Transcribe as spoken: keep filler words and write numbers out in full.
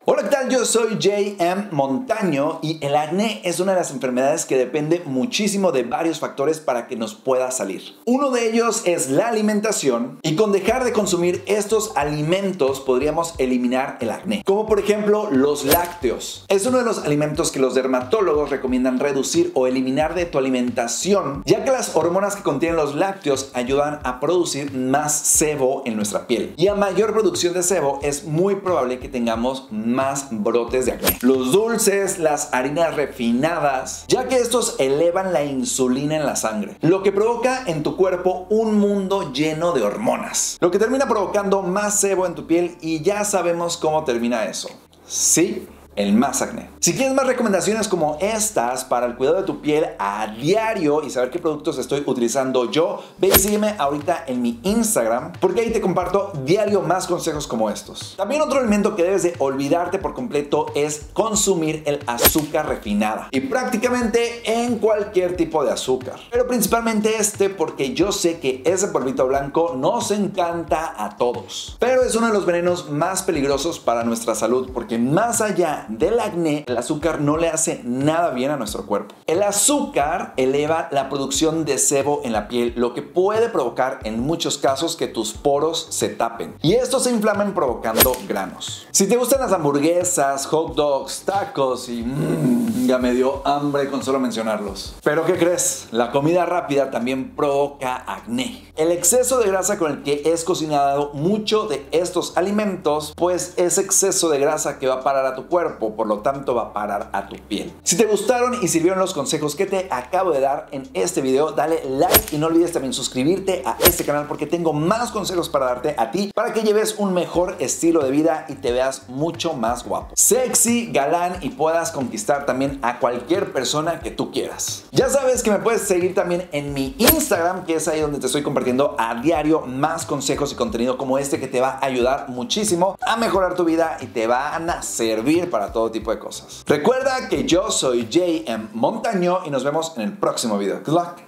Hola, ¿qué tal? Yo soy J M Montaño y el acné es una de las enfermedades que depende muchísimo de varios factores para que nos pueda salir. Uno de ellos es la alimentación y con dejar de consumir estos alimentos podríamos eliminar el acné. Como por ejemplo los lácteos. Es uno de los alimentos que los dermatólogos recomiendan reducir o eliminar de tu alimentación, ya que las hormonas que contienen los lácteos ayudan a producir más sebo en nuestra piel. Y a mayor producción de sebo es muy probable que tengamos más más brotes de acné. Los dulces, las harinas refinadas, ya que estos elevan la insulina en la sangre, lo que provoca en tu cuerpo un mundo lleno de hormonas, lo que termina provocando más sebo en tu piel y ya sabemos cómo termina eso. Sí, el más acné. Si quieres más recomendaciones como estas para el cuidado de tu piel a diario y saber qué productos estoy utilizando yo, ve y sígueme ahorita en mi Instagram, porque ahí te comparto diario más consejos como estos. También otro elemento que debes de olvidarte por completo es consumir el azúcar refinada, y prácticamente en cualquier tipo de azúcar, pero principalmente este, porque yo sé que ese polvito blanco nos encanta a todos, pero es uno de los venenos más peligrosos para nuestra salud, porque más allá del acné, el azúcar no le hace nada bien a nuestro cuerpo. El azúcar eleva la producción de sebo en la piel, lo que puede provocar en muchos casos que tus poros se tapen y estos se inflaman provocando granos. Si te gustan las hamburguesas, hot dogs, tacos y mmm, ya me dio hambre con solo mencionarlos. Pero ¿qué crees? La comida rápida también provoca acné. El exceso de grasa con el que es cocinado mucho de estos alimentos, pues es exceso de grasa que va a parar a tu cuerpo, por lo tanto va a parar a tu piel. Si te gustaron y sirvieron los consejos que te acabo de dar en este video, dale like y no olvides también suscribirte a este canal, porque tengo más consejos para darte a ti para que lleves un mejor estilo de vida y te veas mucho más guapo, sexy, galán y puedas conquistar también a cualquier persona que tú quieras. Ya sabes que me puedes seguir también en mi Instagram, que es ahí donde te estoy compartiendo a diario más consejos y contenido como este que te va a ayudar muchísimo a mejorar tu vida y te van a servir para todo tipo de cosas. Recuerda que yo soy J M Montaño y nos vemos en el próximo video. Good luck.